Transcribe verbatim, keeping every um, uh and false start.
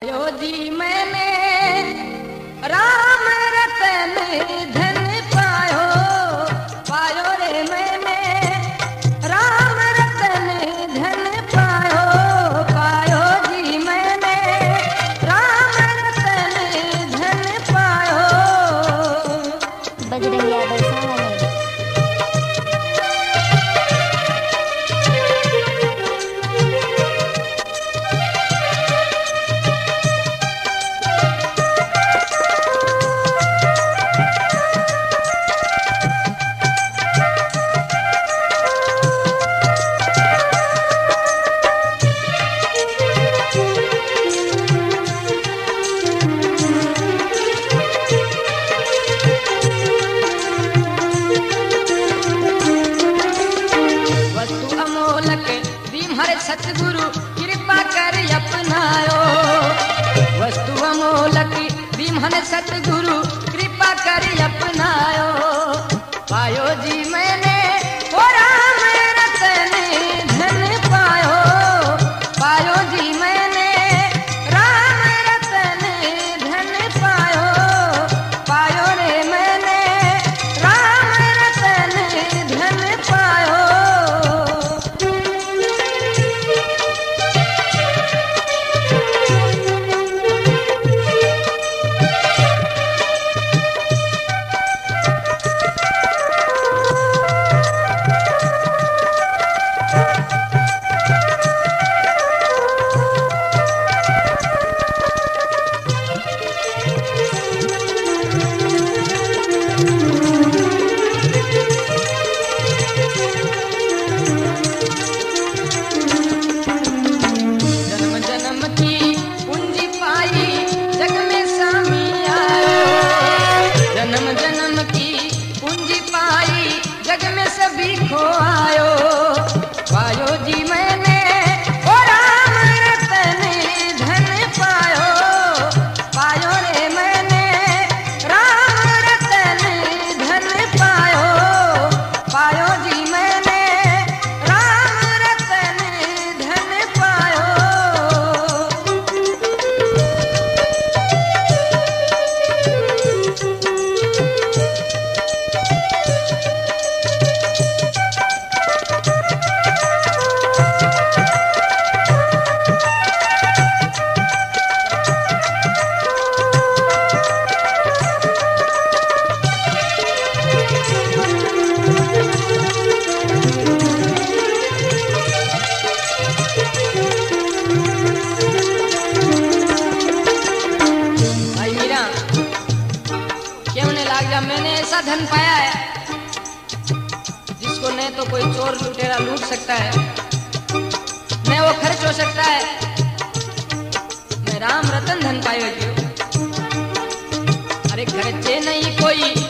पायो जी मैंने राम रतन धन पायो, पायो रे मैंने राम रतन धन पायो, पायो जी मैंने राम रतन धन पायो। बजरंगिया बरसाने सतगुरु कृपा कर अपनायो, वस्तु अमोलक विमन सतगुरु कृपा कर अपनायो। पायो जी मैंने ओ राम रतन धन पायो, पायो जी मैंने राम रतन धन पायो, पायो रे मैंने राम रतन धन पायो। जग में सभी खो आयो, पायो जी मैंने ओ राम रतन धन पायो, पायो रे मैंने राम रतन धन पायो, पायो जी मैंने राम रतन धन पायो। मैंने ऐसा धन पाया है जिसको न तो कोई चोर लुटेरा लूट सकता है, न वो खर्च हो सकता है। मैं राम रतन धन पायो जो, अरे खर्चे नहीं कोई